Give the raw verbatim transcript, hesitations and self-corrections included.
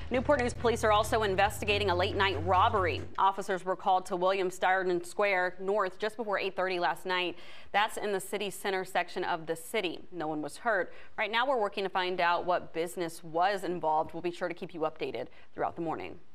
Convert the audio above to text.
Newport News police are also investigating a late night robbery. Officers were called to Williamsburg Square North just before eight thirty last night. That's in the city center section of the city. No one was hurt. Right now we're working to find out what business was involved. We'll be sure to keep you updated throughout the morning.